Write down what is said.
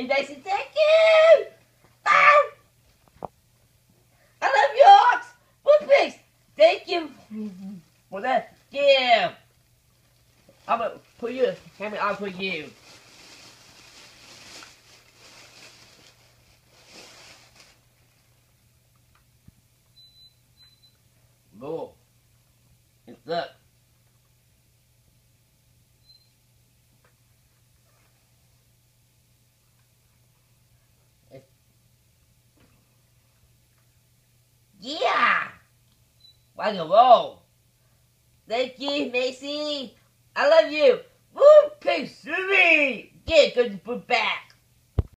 And I said, thank you! Ow! I love you, Ox! Woodpigs! Thank you for that gift! I'm gonna put you, hand me on for you. Go. It's up. Yeah! Rock and roll! Thank you, Macy! I love you! Woo! Peace to me! Get good to put back!